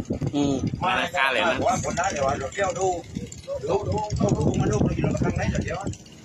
มาในการเลยนะว่าคนได้เดี๋ยวเราเที่ยวดูมาดูเราอยู่ข้างในเดี๋ยว